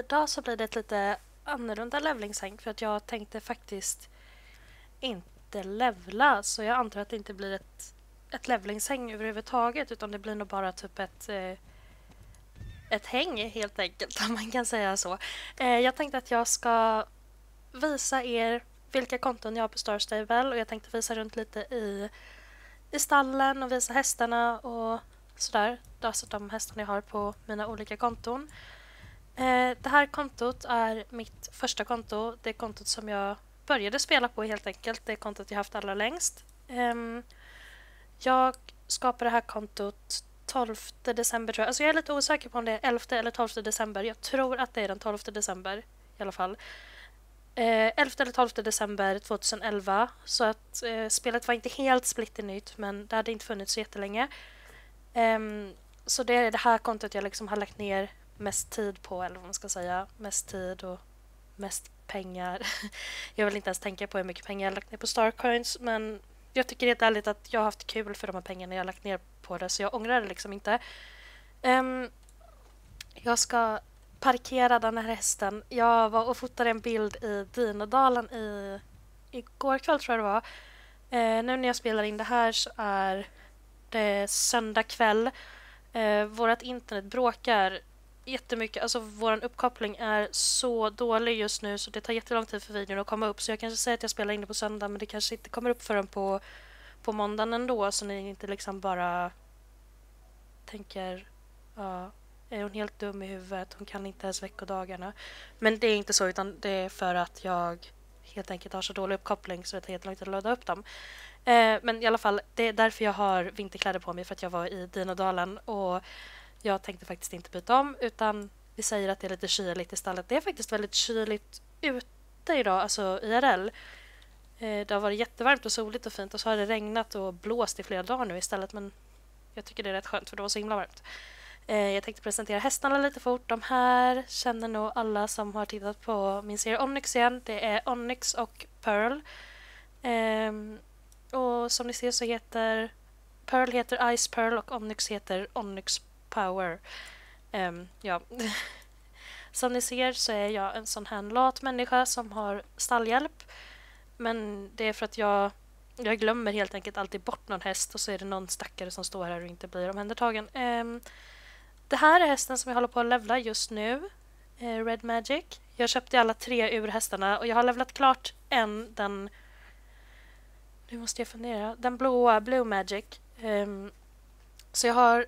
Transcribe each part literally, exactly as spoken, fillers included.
idag så blir det ett lite annorlunda levlingshäng för att jag tänkte faktiskt inte levla, så jag antar att det inte blir ett, ett levlingshäng överhuvudtaget utan det blir nog bara typ ett eh, ett häng helt enkelt, om man kan säga så. Eh, jag tänkte att jag ska visa er vilka konton jag har på Star Stable och jag tänkte visa runt lite i, i stallen och visa hästarna och sådär. Alltså de hästarna jag har på mina olika konton. Eh, det här kontot är mitt första konto. Det är kontot som jag började spela på helt enkelt. Det är kontot jag haft allra längst. Eh, jag skapade det här kontot tolfte december tror jag. Alltså jag är lite osäker på om det är elfte eller tolfte december. Jag tror att det är den tolfte december i alla fall. Eh, elfte eller tolfte december tjugoelva. Så att eh, spelet var inte helt splitternytt, men det hade inte funnits så jättelänge. Eh, så det är det här kontot jag liksom har lagt ner mest tid på, eller vad man ska säga. Mest tid och mest pengar. Jag vill inte ens tänka på hur mycket pengar jag har lagt ner på Starcoins, men jag tycker helt ärligt att jag har haft kul för de här pengarna jag har lagt ner på det, så jag ångrar det liksom inte. Um, jag ska parkera den här hästen. Jag var och fotade en bild i Dinodalen i igår kväll tror jag det var. Uh, nu när jag spelar in det här så är det söndag kväll. Uh, vårat internet bråkar jättemycket. Alltså vår uppkoppling är så dålig just nu så det tar jättelång tid för videon att komma upp. Så jag kanske säger att jag spelar in det på söndag, men det kanske inte kommer upp förrän på, på måndagen ändå. Så ni inte liksom bara tänker, ja, är hon helt dum i huvudet? Hon kan inte ens veckodagarna. Men det är inte så, utan det är för att jag helt enkelt har så dålig uppkoppling så det tar jättelång tid att ladda upp dem. Eh, men i alla fall, det är därför jag har vinterkläder på mig, för att jag var i Dinodalen och jag tänkte faktiskt inte byta om, utan vi säger att det är lite kyligt i stallet. Det är faktiskt väldigt kyligt ute idag, alltså I R L. Eh, det har varit jättevarmt och soligt och fint och så har det regnat och blåst i flera dagar nu istället, men jag tycker det är rätt skönt för det var så himla varmt. Eh, jag tänkte presentera hästarna lite fort. De här känner nog alla som har tittat på min serie Onyx igen. Det är Onyx och Pearl. Eh, och som ni ser så heter Pearl heter Ice Pearl och Onyx heter Onyx Power. Um, ja. Som ni ser så är jag en sån här lat människa som har stallhjälp. Men det är för att jag, jag glömmer helt enkelt alltid bort någon häst och så är det någon stackare som står här och inte blir omhändertagen. Um, det här är hästen som jag håller på att levla just nu. Uh, Red Magic. Jag köpte alla tre ur hästarna och jag har levlat klart en, den... Nu måste jag fundera. Den blåa, Blue Magic. Um, så jag har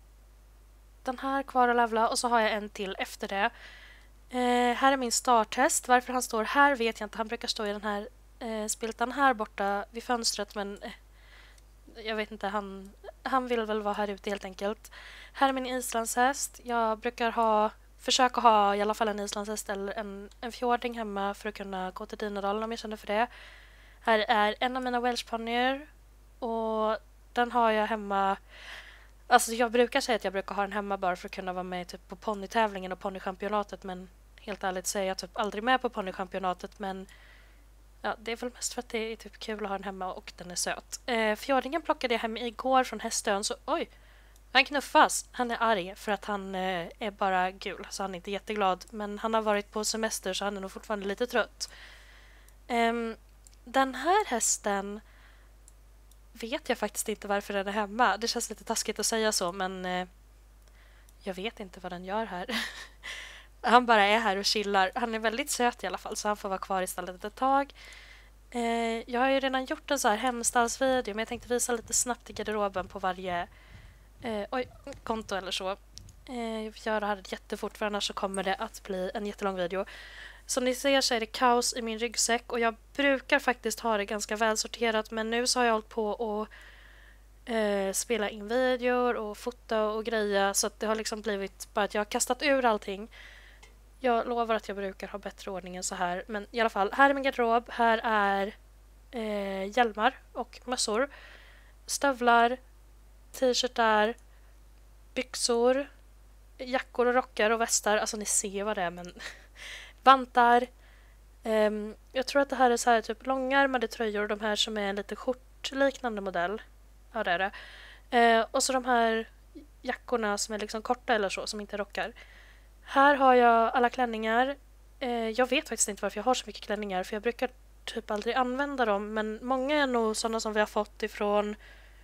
den här kvar att levla och så har jag en till efter det. Eh, här är min starthäst. Varför han står här vet jag inte. Han brukar stå i den här eh, spiltan här borta vid fönstret, men eh, jag vet inte. Han, han vill väl vara här ute helt enkelt. Här är min islandshäst. Jag brukar ha försöka ha i alla fall en islandshäst eller en, en fjording hemma för att kunna gå till Dinodalen om jag känner för det. Här är en av mina welshponnyer och den har jag hemma. Alltså jag brukar säga att jag brukar ha den hemma bara för att kunna vara med typ på ponnytävlingen och ponnychampionatet, men helt ärligt så är jag typ aldrig med på ponnychampionatet, men ja, det är väl mest för att det är typ kul att ha den hemma och den är söt. Eh, fjordingen plockade jag hem igår från hästön, så oj, han knuffas. Han är arg för att han eh, är bara gul, så han är inte jätteglad, men han har varit på semester så han är nog fortfarande lite trött. Eh, den här hästen vet jag faktiskt inte varför den är hemma. Det känns lite taskigt att säga så, men eh, jag vet inte vad den gör här. Han bara är här och chillar. Han är väldigt söt i alla fall, så han får vara kvar i stallet ett tag. Eh, jag har ju redan gjort en så här hemstallsvideo, men jag tänkte visa lite snabbt i garderoben på varje eh, oj, konto eller så. Eh, jag gör det här jättefort, för annars så kommer det att bli en jättelång video. Som ni ser så är det kaos i min ryggsäck och jag brukar faktiskt ha det ganska välsorterat, men nu så har jag hållit på att eh, spela in videor och fota och greja, så att det har liksom blivit bara att jag har kastat ur allting. Jag lovar att jag brukar ha bättre ordning än så här, men i alla fall, här är min garderob. Här är eh, hjälmar och mössor, stövlar, t-shirtar, byxor, jackor och rockar och västar. Alltså ni ser vad det är, men vantar. Um, jag tror att det här är så här typ långärmade tröjor, de här som är en lite skjortliknande modell. Ja, det är det. Uh, och så de här jackorna som är liksom korta eller så, som inte rockar. Här har jag alla klänningar. Eh, jag vet faktiskt inte varför jag har så mycket klänningar för jag brukar typ aldrig använda dem, men många är nog sådana som vi har fått ifrån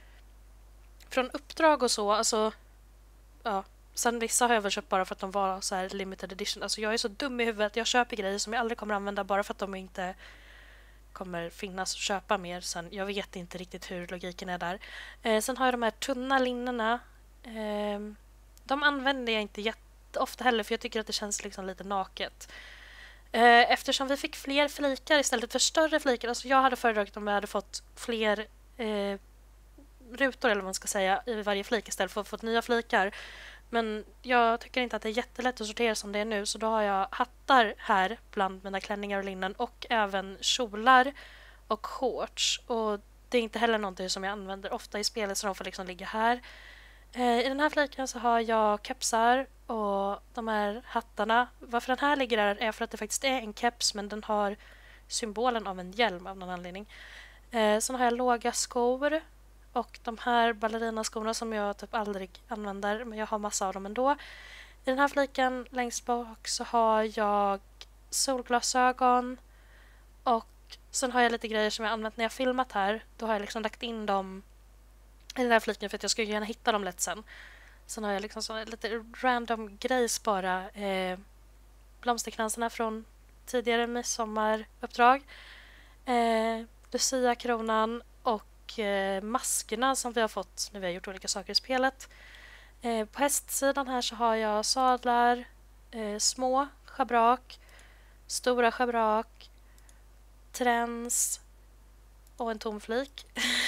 från uppdrag och så. Alltså, ja. Sen vissa har jag väl köpt bara för att de var så här limited edition. Alltså jag är så dum i huvudet. Jag köper grejer som jag aldrig kommer använda bara för att de inte kommer finnas och köpa mer sen. Jag vet inte riktigt hur logiken är där. Eh, sen har jag de här tunna linnena. Eh, de använder jag inte jätteofta heller för jag tycker att det känns liksom lite naket. Eh, eftersom vi fick fler flikar istället för större flikar. Alltså jag hade föredragit om vi hade fått fler eh, rutor eller vad man ska säga i varje flik istället för att få nya flikar. Men jag tycker inte att det är jättelätt att sortera som det är nu så då har jag hattar här bland mina klänningar och linnen och även kjolar och shorts. Och det är inte heller någonting som jag använder ofta i spelet så de får liksom ligga här. Eh, I den här fliken så har jag kepsar och de här hattarna. Varför den här ligger där är för att det faktiskt är en keps men den har symbolen av en hjälm av någon anledning. Eh, sen har jag låga skor. Och de här ballerinaskorna som jag typ aldrig använder, men jag har massa av dem ändå. I den här fliken längst bak så har jag solglasögon. Och sen har jag lite grejer som jag använt när jag filmat här. Då har jag liksom lagt in dem i den här fliken för att jag skulle gärna hitta dem lätt sen. Sen har jag liksom så lite random grejs bara. Eh, blomsterkransarna från tidigare midsommaruppdrag. Eh, Lucia-kronan och maskerna som vi har fått när vi har gjort olika saker i spelet. Eh, på hästsidan här så har jag sadlar, eh, små schabrak, stora schabrak, träns och en tom flik.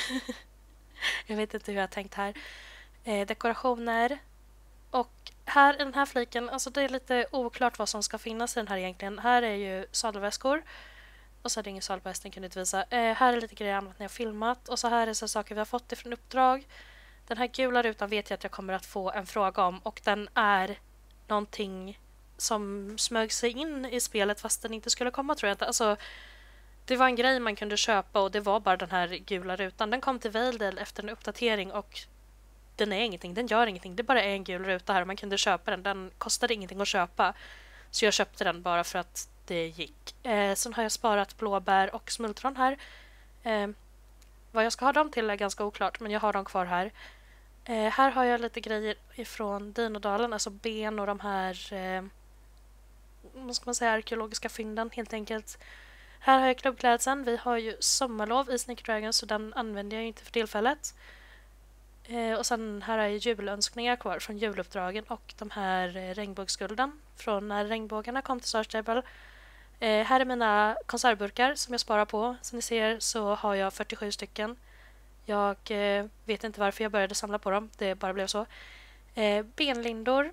Jag vet inte hur jag har tänkt här. Eh, dekorationer. Och här i den här fliken, alltså det är lite oklart vad som ska finnas i den här egentligen. Här är ju sadelväskor. Och så är det ingen sal på hästen, kan jag inte visa. Eh, här är lite grejer jag använt när jag filmat. Och så här är så saker vi har fått ifrån uppdrag. Den här gula rutan vet jag att jag kommer att få en fråga om. Och den är någonting som smög sig in i spelet fast den inte skulle komma, tror jag inte. Alltså, det var en grej man kunde köpa och det var bara den här gula rutan. Den kom till Vaildale efter en uppdatering och den är ingenting, den gör ingenting. Det bara är en gul ruta här och man kunde köpa den. Den kostade ingenting att köpa. Så jag köpte den bara för att det gick. Eh, sen har jag sparat blåbär och smultron här. Eh, vad jag ska ha dem till är ganska oklart, men jag har dem kvar här. Eh, här har jag lite grejer ifrån Dinodalen, alltså ben och de här eh, vad ska man säga, arkeologiska fynden helt enkelt. Här har jag klubbklädseln. Vi har ju sommarlov i Sneaker Dragon så den använder jag inte för tillfället. Eh, och sen här har jag julönskningar kvar från juluppdragen och de här eh, regnbågsgulden från när regnbågarna kom till Star Stable. Eh, här är mina konservburkar som jag sparar på. Som ni ser så har jag fyrtiosju stycken. Jag eh, vet inte varför jag började samla på dem. Det bara blev så. Eh, benlindor.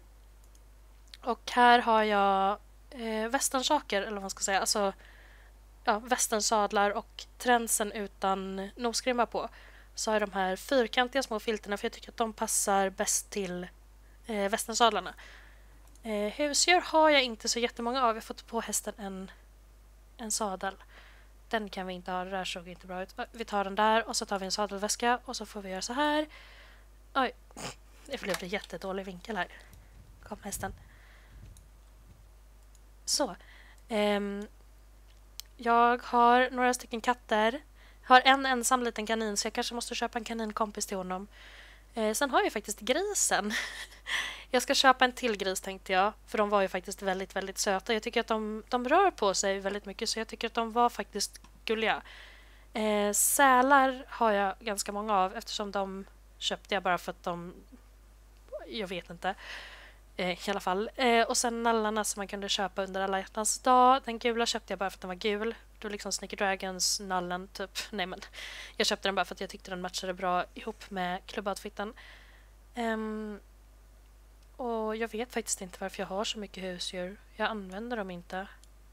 Och här har jag eh, västernsaker, eller vad man ska säga. Alltså ja, västernsadlar och tränsen utan nosgrimma på. Så har jag de här fyrkantiga små filterna för jag tycker att de passar bäst till eh, västernsadlarna. Eh, husdjur har jag inte så jättemånga av. Jag har fått på hästen en, en sadel. Den kan vi inte ha, det där såg inte bra ut. Vi tar den där och så tar vi en sadelväska och så får vi göra så här. Oj, det blev en jättedålig vinkel här. Kom hästen. Så. Ehm, jag har några stycken katter. Har en ensam liten kanin så jag kanske måste köpa en kaninkompis till honom. Eh, sen har jag faktiskt grisen. Jag ska köpa en till gris tänkte jag. För de var ju faktiskt väldigt, väldigt söta. Jag tycker att de, de rör på sig väldigt mycket så jag tycker att de var faktiskt gulliga. Eh, sälar har jag ganska många av eftersom de köpte jag bara för att de... Jag vet inte. Eh, I alla fall. Eh, och sen nallarna som man kunde köpa under alla hjärtans dag. Den gula köpte jag bara för att den var gul. Det var liksom Sneaker Dragons nallen typ. Nej men. Jag köpte den bara för att jag tyckte den matchade bra ihop med klubboutfitten. Um, och jag vet faktiskt inte varför jag har så mycket husdjur. Jag använder dem inte.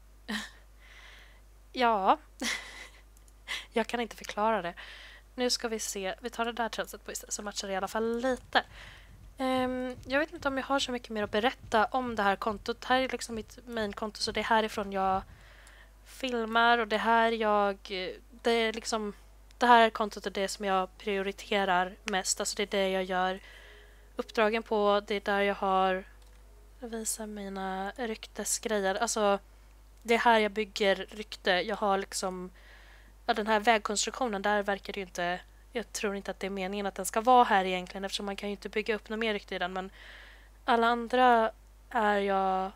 Ja. Jag kan inte förklara det. Nu ska vi se. Vi tar det där tränset på istället så matchar det i alla fall lite. Um, jag vet inte om jag har så mycket mer att berätta om det här kontot. Det här är liksom mitt main-konto så det är härifrån jag filmar och det här jag... Det är liksom... Det här kontot är det som jag prioriterar mest. Alltså det är det jag gör uppdragen på. Det är där jag har visa mina ryktesgrejer. Alltså, det är här jag bygger rykte. Jag har liksom... Ja, den här vägkonstruktionen, där verkar det ju inte... Jag tror inte att det är meningen att den ska vara här egentligen, eftersom man kan ju inte bygga upp något mer rykte i den. Men alla andra är jag...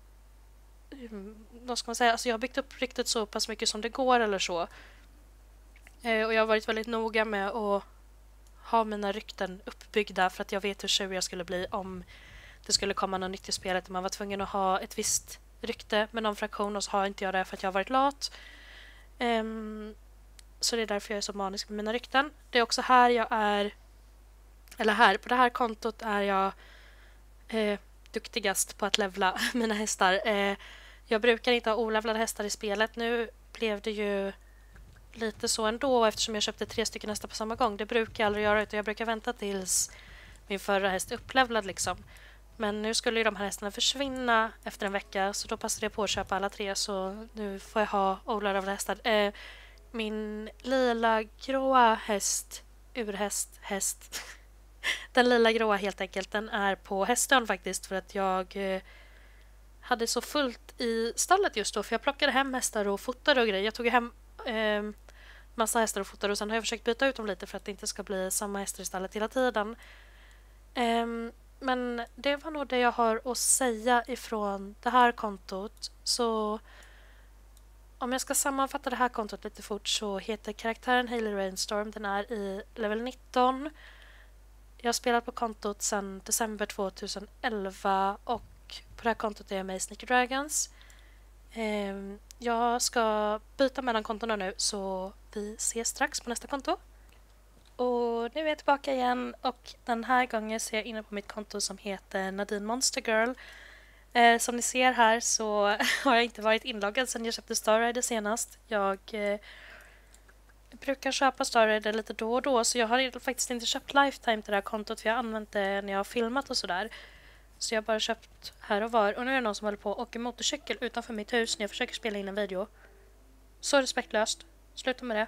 Vad ska man säga? Alltså jag har byggt upp ryktet så pass mycket som det går eller så. Eh, och jag har varit väldigt noga med att ha mina rykten uppbyggda för att jag vet hur tjurig jag skulle bli om det skulle komma något nytt i spelet. Man var tvungen att ha ett visst rykte med någon fraktion och så har inte jag det för att jag har varit lat. Um, så det är därför jag är så manisk med mina rykten. Det är också här jag är, eller här, på det här kontot är jag eh, duktigast på att levla mina hästar. Eh, jag brukar inte ha olevlade hästar i spelet. Nu blev det ju lite så ändå eftersom jag köpte tre stycken hästar på samma gång. Det brukar jag aldrig göra, utan jag brukar vänta tills min förra häst är upplevlad liksom. Men nu skulle ju de här hästarna försvinna efter en vecka, så då passade jag på att köpa alla tre, så nu får jag ha olevlade hästar. Eh, min lila gråa häst, urhäst, häst. Den lila gråa helt enkelt, den är på hästön faktiskt för att jag eh, hade så fullt i stallet just då, för jag plockade hem hästar och fotade och grejer. Jag tog hem eh, massa hästar och fotade och sen har jag försökt byta ut dem lite för att det inte ska bli samma hästar i stallet hela tiden. Eh, men det var nog det jag har att säga ifrån det här kontot. Så om jag ska sammanfatta det här kontot lite fort så heter karaktären Hailey Rainstorm. Den är i level nitton. Jag har spelat på kontot sedan december tjugoelva och på det här kontot är jag med i Sneaky Dragons. Eh, jag ska byta mellan kontona nu, så vi ses strax på nästa konto. Och nu är jag tillbaka igen och den här gången ser jag inne på mitt konto som heter Nadine Monster Girl. Eh, som ni ser här så har jag inte varit inloggad sedan jag köpte Star Rider senast. Jag eh, brukar köpa Star Rider lite då och då, så jag har faktiskt inte köpt Lifetime till det här kontot, för jag har använt det när jag har filmat och sådär. Så jag har bara köpt här och var. Och nu är det någon som håller på och åker motorcykel utanför mitt hus när jag försöker spela in en video. Så respektlöst. Sluta med det.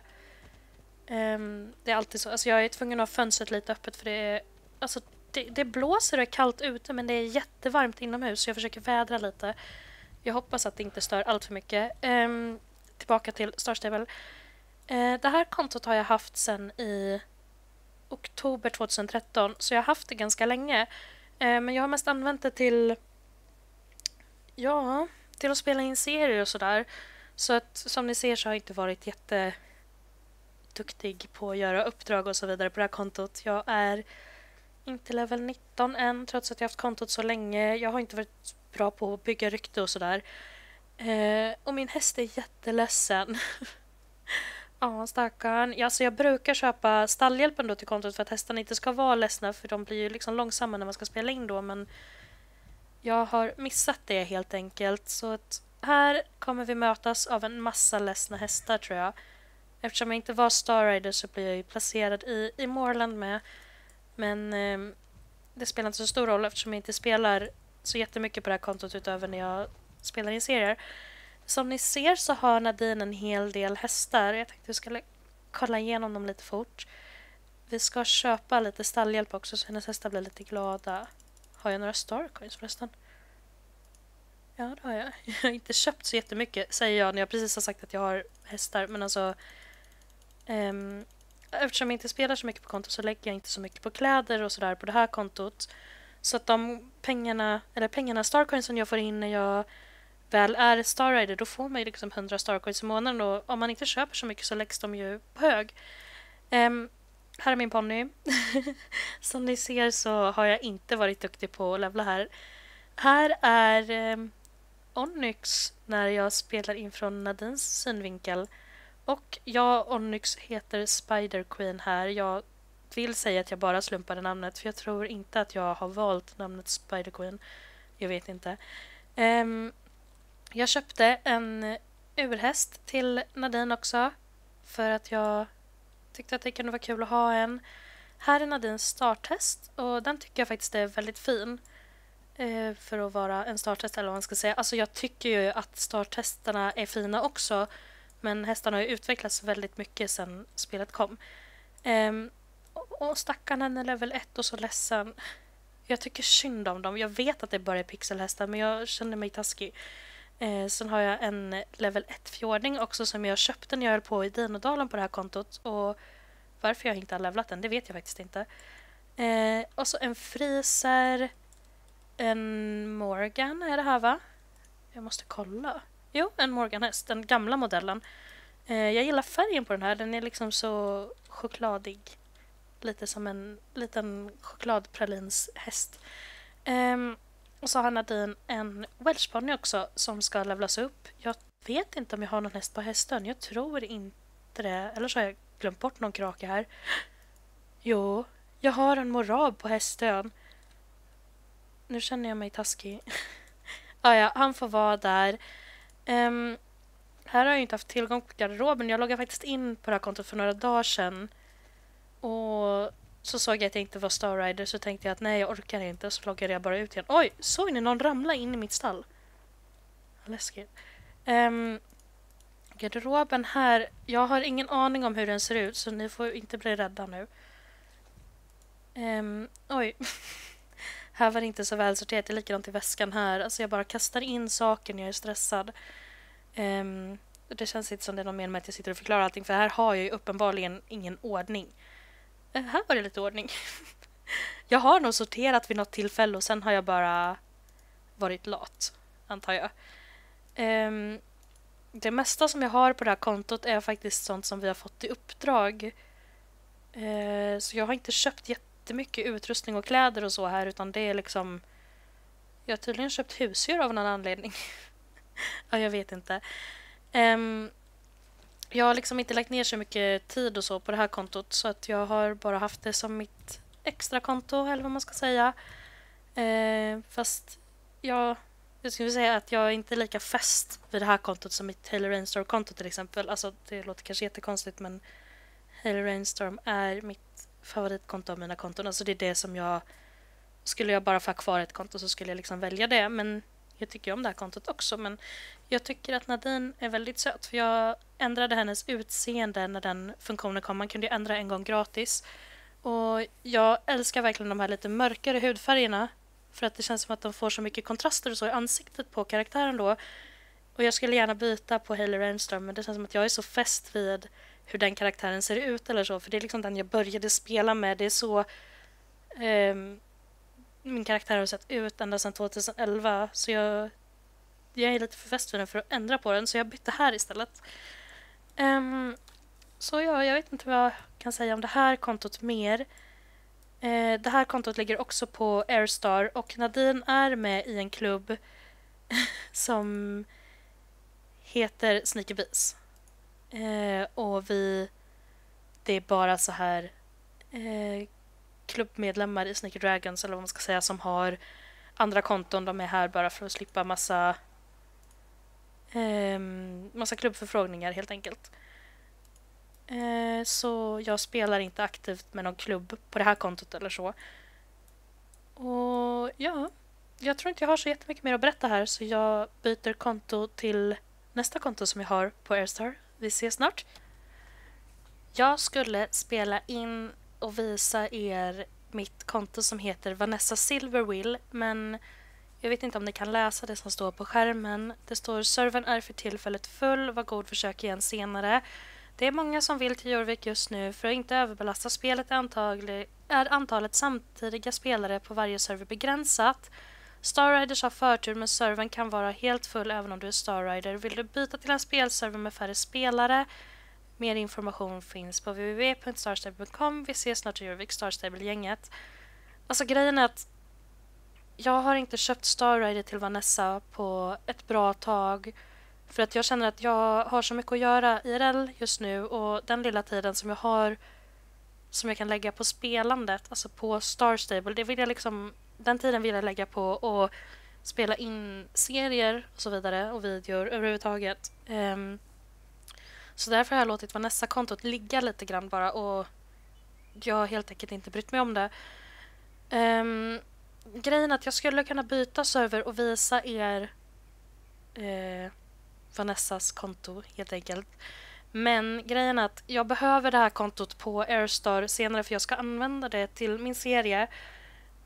Um, det är alltid så. Alltså jag är tvungen att ha fönstret lite öppet för det är... Alltså det, det blåser och är kallt ute, men det är jättevarmt inomhus, så jag försöker vädra lite. Jag hoppas att det inte stör allt för mycket. Um, tillbaka till Star Stable. Uh, det här kontot har jag haft sedan i oktober tjugohundratretton, så jag har haft det ganska länge. Uh, men jag har mest använt det till... Ja, till att spela in serier och sådär. Så att som ni ser så har jag inte varit jätte... duktig på att göra uppdrag och så vidare på det här kontot. Jag är inte level nitton än, trots att jag haft kontot så länge. Jag har inte varit bra på att bygga rykte och sådär. Eh, och min häst är jätteledsen. Ja, stackarn. Ja, så jag brukar köpa stallhjälpen då till kontot för att hästarna inte ska vara ledsna, för de blir ju liksom långsamma när man ska spela in då, men jag har missat det helt enkelt. Så att här kommer vi mötas av en massa ledsna hästar, tror jag. Eftersom jag inte var Star Rider så blir jag ju placerad i, i Moorland med. Men eh, det spelar inte så stor roll eftersom jag inte spelar så jättemycket på det här kontot utöver när jag spelar in serier. Som ni ser så har Nadine en hel del hästar. Jag tänkte att vi skulle kolla igenom dem lite fort. Vi ska köpa lite stallhjälp också så hennes hästar blir lite glada. Har jag några Starcoins förresten? Ja, det har jag. Jag har inte köpt så jättemycket, säger jag när jag precis har sagt att jag har hästar. Men alltså... Um, eftersom jag inte spelar så mycket på kontot så lägger jag inte så mycket på kläder och sådär på det här kontot. Så att de pengarna, eller pengarna Starcoins som jag får in när jag väl är Star Rider, då får man ju liksom hundra Starcoins i månaden. Och om man inte köper så mycket så läggs de ju på hög. Um, här är min ponny. Som ni ser så har jag inte varit duktig på att levla här. Här är um, Onyx när jag spelar in från Nadines synvinkel. Och jag, Onyx, heter Spider Queen här. Jag vill säga att jag bara slumpade namnet, för jag tror inte att jag har valt namnet Spider Queen. Jag vet inte. Um, jag köpte en urhäst till Nadine också, för att jag tyckte att det kunde vara kul att ha en. Här är Nadines starthäst och den tycker jag faktiskt är väldigt fin. Uh, för att vara en starthäst eller vad man ska säga. Alltså jag tycker ju att starthästarna är fina också. Men hästarna har ju utvecklats väldigt mycket sedan spelet kom. Um, och, och stackarn, är level ett och så ledsen. Jag tycker synd om dem. Jag vet att det bara är pixelhästar, men jag känner mig taskig. Eh, sen har jag en level ett-fjording också som jag köpte när jag höll på i Dinodalen på det här kontot. Och varför jag inte har levlat den, det vet jag faktiskt inte. Eh, och så en Freezer, en Morgan är det här va? Jag måste kolla. Jo, en Morgan-häst, den gamla modellen. Eh, jag gillar färgen på den här, den är liksom så chokladig. Lite som en liten chokladpralinshäst. Um, och så har Nadine en Welsh ponny också som ska levlas upp. Jag vet inte om jag har någon häst på hästen. Jag tror inte det. Eller så har jag glömt bort någon krake här. Jo, jag har en morab på hästön. Nu känner jag mig taskig. ah, ja, han får vara där. Um, här har jag inte haft tillgång på garderoben. Jag loggade faktiskt in på det här kontot för några dagar sedan. Och så såg jag att jag inte var Star Rider, så tänkte jag att nej, jag orkar inte, så loggade jag bara ut igen. Oj, såg ni någon ramla in i mitt stall? Läskigt. Um, garderoben här, jag har ingen aning om hur den ser ut, så ni får inte bli rädda nu. Um, oj. Här var det inte så väl sorterat, det är likadant i väskan här. Alltså jag bara kastar in saker när jag är stressad. Um, det känns inte som det är någon mening med att jag sitter och förklarar allting, för här har jag ju uppenbarligen ingen ordning. Här var det lite ordning. Jag har nog sorterat vid något tillfälle och sen har jag bara varit lat, antar jag. Um, det mesta som jag har på det här kontot är faktiskt sånt som vi har fått i uppdrag. Uh, så jag har inte köpt jättemycket utrustning och kläder och så här, utan det är liksom... Jag har tydligen köpt husdjur av någon anledning. Ja, jag vet inte. Um, Jag har liksom inte lagt ner så mycket tid och så på det här kontot, så att jag har bara haft det som mitt extra konto, eller vad man ska säga. Eh, fast jag, jag skulle säga att jag är inte lika fäst vid det här kontot som mitt Hailey Rainstorm-konto till exempel. Alltså det låter kanske jättekonstigt, men Hailey Rainstorm är mitt favoritkonto av mina konton. Alltså det är det som jag... Skulle jag bara få kvar ett konto så skulle jag liksom välja det, men jag tycker om det här kontot också. Men jag tycker att Nadine är väldigt söt, för jag ändrade hennes utseende när den funktionen kom. Man kunde ju ändra en gång gratis. Och jag älskar verkligen de här lite mörkare hudfärgerna, för att det känns som att de får så mycket kontraster och så i ansiktet på karaktären då. Och jag skulle gärna byta på Hailey Rainstorm, men det känns som att jag är så fäst vid hur den karaktären ser ut eller så. För det är liksom den jag började spela med. Det är så... Um, min karaktär har sett ut ända sedan tjugoelva, så jag, jag är lite för fäst vid den för att ändra på den, så jag bytte här istället. Um, så ja, jag vet inte vad jag kan säga om det här kontot mer. Uh, det här kontot ligger också på Airstar, och Nadine är med i en klubb som heter Sneaky Bees. Uh, och vi, det är bara så här... Uh, klubbmedlemmar i Sneaky Dragons, eller vad man ska säga, som har andra konton. De är här bara för att slippa massa eh, massa klubbförfrågningar helt enkelt. Eh, så jag spelar inte aktivt med någon klubb på det här kontot eller så. Och ja, jag tror inte jag har så jättemycket mer att berätta här, så jag byter konto till nästa konto som jag har på Airstar. Vi ses snart. Jag skulle spela in och visa er mitt konto som heter Vanessa Silverwill, men jag vet inte om ni kan läsa det som står på skärmen. Det står: servern är för tillfället full, var god försök igen senare. Det är många som vill till Jorvik just nu. För att inte överbelasta spelet är, antaglig, är antalet samtidiga spelare på varje server begränsat. Star Riders har förtur, men servern kan vara helt full även om du är Star Rider. Vill du byta till en spelserver med färre spelare? Mer information finns på w w w punkt starstable punkt com. Vi ses snart i Jorvik, Starstable-gänget. Alltså grejen är att jag har inte köpt Star Rider till Vanessa på ett bra tag. För att jag känner att jag har så mycket att göra I R L just nu. Och den lilla tiden som jag har, som jag kan lägga på spelandet, alltså på Starstable, det vill jag liksom, den tiden vill jag lägga på att spela in serier och så vidare, och videor överhuvudtaget. Um, Så därför har jag låtit Vanessa-kontot ligga lite grann bara, och jag har helt enkelt inte brytt mig om det. Um, grejen är att jag skulle kunna byta server och visa er uh, Vanessas konto helt enkelt. Men grejen är att jag behöver det här kontot på Airstar senare, för jag ska använda det till min serie.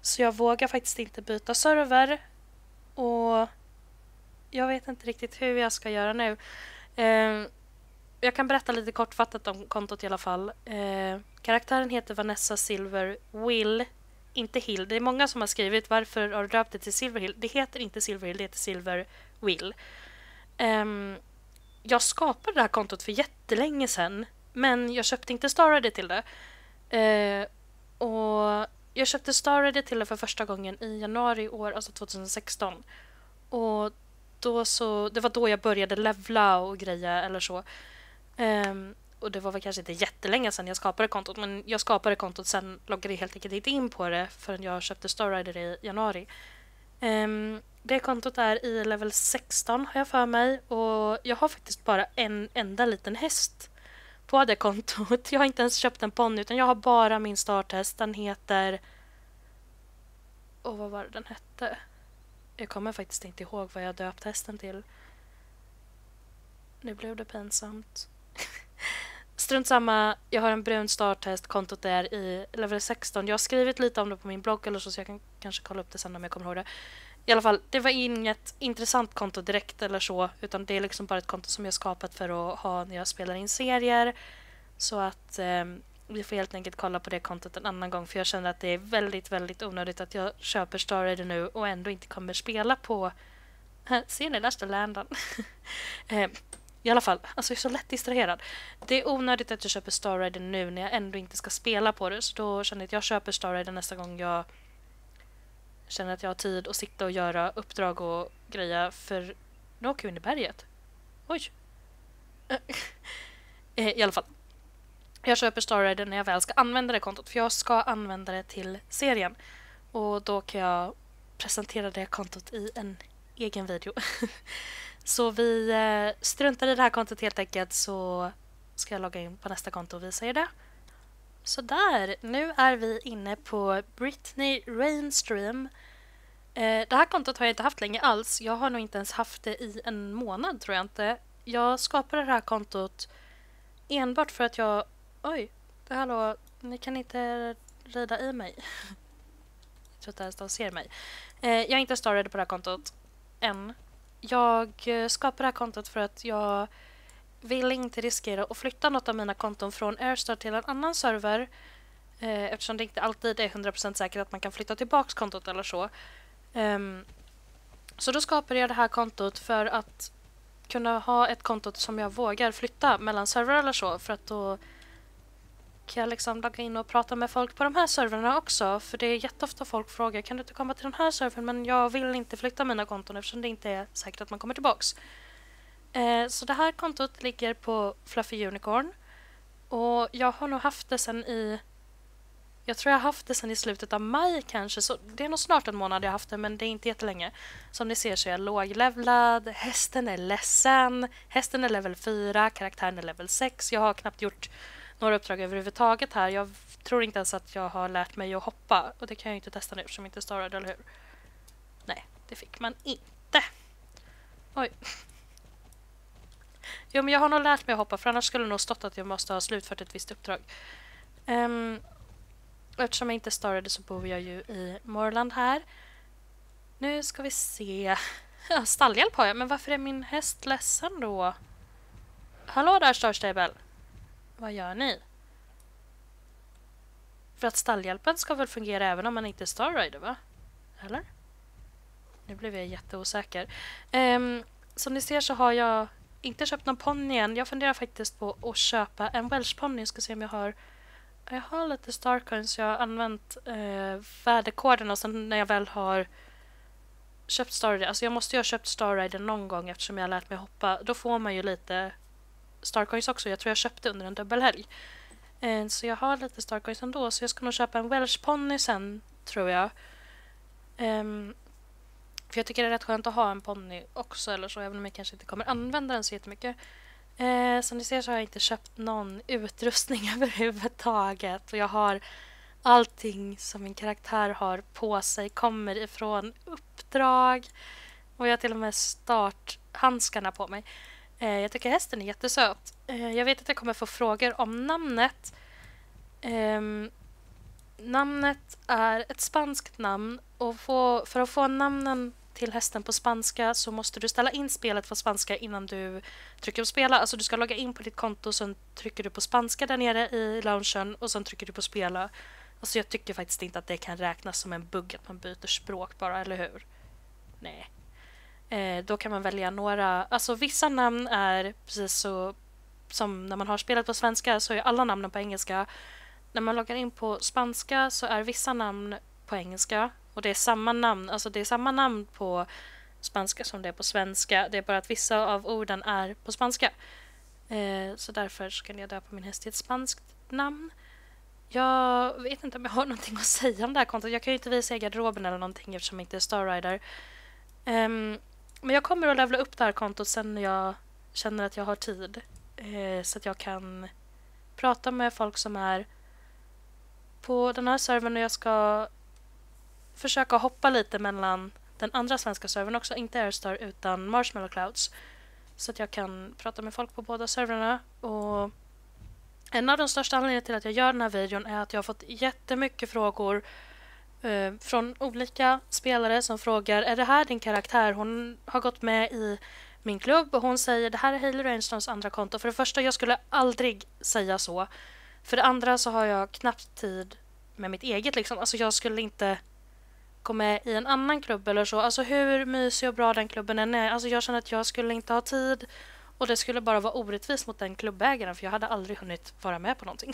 Så jag vågar faktiskt inte byta server. Och jag vet inte riktigt hur jag ska göra nu. Eh, jag kan berätta lite kortfattat om kontot i alla fall. Eh, karaktären heter Vanessa Silver Will. Inte Hill. Det är många som har skrivit varför har du döpt det till Silverhill. Det heter inte Silverhill, det heter Silver Will. Um, jag skapade det här kontot för jättelänge sedan. Men jag köpte inte StarReady till det. Uh, och jag köpte StarReady till det för första gången i januari i år, alltså tjugohundrasexton. Och då så, det var då jag började levla och greja eller så. Um, och det var väl kanske inte jättelänge sedan jag skapade kontot, men jag skapade kontot sen loggade jag helt enkelt inte in på det förrän jag köpte StarRider i januari. Um, det kontot är i level sexton har jag för mig, och jag har faktiskt bara en enda liten häst på det kontot. Jag har inte ens köpt en ponny utan jag har bara min starthäst. Den heter... Och vad var det den hette? Jag kommer faktiskt inte ihåg vad jag döpt hästen till. Nu blev det pinsamt. Strunt samma, jag har en brun starthäst, kontot är i level sexton. Jag har skrivit lite om det på min blogg eller så, så jag kan kanske kolla upp det sen om jag kommer ihåg det. I alla fall, det var inget intressant konto direkt eller så, utan det är liksom bara ett konto som jag skapat för att ha när jag spelar in serier. Så att eh, vi får helt enkelt kolla på det kontot en annan gång, för jag känner att det är väldigt, väldigt onödigt att jag köper StarRider nu och ändå inte kommer spela på... Ser ni, där står Landon. eh, I alla fall, alltså jag är så lätt distraherad. Det är onödigt att jag köper StarRider nu när jag ändå inte ska spela på det. Så då känner jag att jag köper StarRider nästa gång jag känner att jag har tid att sitta och göra uppdrag och greja. För nu åker vi in i berget. Oj. I alla fall. Jag köper StarRider när jag väl ska använda det kontot. För jag ska använda det till serien. Och då kan jag presentera det kontot i en egen video. Så vi eh, struntar i det här kontot helt enkelt, så ska jag logga in på nästa konto och visa er det. Så där, nu är vi inne på Britney Rainstream. Eh, det här kontot har jag inte haft länge alls. Jag har nog inte ens haft det i en månad, tror jag inte. Jag skapade det här kontot enbart för att jag... Oj, hallå, ni kan inte rida i mig. Jag tror inte ens de ser mig. Eh, jag har inte startat på det här kontot än. Jag skapade det här kontot för att jag vill inte riskera att flytta något av mina konton från Airstar till en annan server, eh, eftersom det inte alltid är hundra procent säkert att man kan flytta tillbaka kontot eller så. Um, så då skapade jag det här kontot för att kunna ha ett konto som jag vågar flytta mellan server eller så, för att då kan jag liksom logga in och prata med folk på de här serverna också, för det är jätteofta folk frågar, kan du inte komma till den här servern, men jag vill inte flytta mina konton eftersom det inte är säkert att man kommer tillbaks. Eh, så det här kontot ligger på Fluffy Unicorn, och jag har nog haft det sen i jag tror jag har haft det sen i slutet av maj kanske, så det är nog snart en månad jag har haft det, men det är inte jättelänge. Som ni ser så är jag låglevlad, hästen är ledsen, hästen är level fyra, karaktären är level sex. Jag har knappt gjort några uppdrag överhuvudtaget här. Jag tror inte ens att jag har lärt mig att hoppa, och det kan jag ju inte testa nu som inte startade, eller hur? Nej, det fick man inte. Oj. Jo, men jag har nog lärt mig att hoppa, för annars skulle det nog stått att jag måste ha slutfört ett visst uppdrag. Um, eftersom jag inte startade så bor jag ju i Morland här. Nu ska vi se. Ja, stallhjälp har jag, men varför är min häst ledsen då? Hallå där, Star Stable. Vad gör ni? För att stallhjälpen ska väl fungera även om man inte är StarRider, va? Eller? Nu blev jag jätteosäker. Um, som ni ser så har jag inte köpt någon ponny än. Jag funderar faktiskt på att köpa en Welsh ponny. Ska se om jag har... Jag har lite Starcoins. Jag har använt eh, värdekoden, och sen när jag väl har köpt StarRider. Alltså jag måste ju ha köpt StarRider någon gång eftersom jag har lärt mig hoppa. Då får man ju lite Starcoins också. Jag tror jag köpte under en dubbelhelg. Eh, så jag har lite Starcoins ändå. Så jag ska nog köpa en Welsh ponny sen, tror jag. Um, för jag tycker det är rätt skönt att ha en ponny också, eller så, även om jag kanske inte kommer använda den så jättemycket. Eh, som ni ser så har jag inte köpt någon utrustning överhuvudtaget. Och jag har allting som min karaktär har på sig kommer ifrån uppdrag. Och jag har till och med starthandskarna på mig. Eh, jag tycker hästen är jättesöt. Eh, jag vet att jag kommer få frågor om namnet. Eh, namnet är ett spanskt namn och få, för att få namnen till hästen på spanska så måste du ställa in spelet på spanska innan du trycker på spela. Alltså du ska logga in på ditt konto, sen trycker du på spanska där nere i loungen och sen trycker du på spela. Alltså jag tycker faktiskt inte att det kan räknas som en bugg att man byter språk bara, eller hur? Nej. Eh, då kan man välja några, alltså vissa namn är precis så som när man har spelat på svenska så är alla namnen på engelska. När man loggar in på spanska så är vissa namn på engelska och det är samma namn, alltså det är samma namn på spanska som det är på svenska. Det är bara att vissa av orden är på spanska. Eh, så därför så kan jag döpa min häst till ett spanskt namn. Jag vet inte om jag har någonting att säga om det här kontot. Jag kan ju inte visa i garderoben eller någonting eftersom jag inte är Star Rider. Um, men jag kommer att levla upp det här kontot sen när jag känner att jag har tid. Eh, så att jag kan prata med folk som är på den här servern och jag ska försöka hoppa lite mellan den andra svenska servern också, inte Airstar utan Marshmallow Clouds. Så att jag kan prata med folk på båda servrarna. Och en av de största anledningarna till att jag gör den här videon är att jag har fått jättemycket frågor eh, från olika spelare som frågar: är det här din karaktär? Hon har gått med i min klubb och hon säger det här är Hailey Rainstorms andra konto. För det första, jag skulle aldrig säga så. För det andra så har jag knappt tid med mitt eget liksom. Alltså jag skulle inte gå med i en annan klubb eller så. Alltså hur mysig och bra den klubben än är. Alltså jag känner att jag skulle inte ha tid. Och det skulle bara vara orättvist mot den klubbägaren. För jag hade aldrig hunnit vara med på någonting.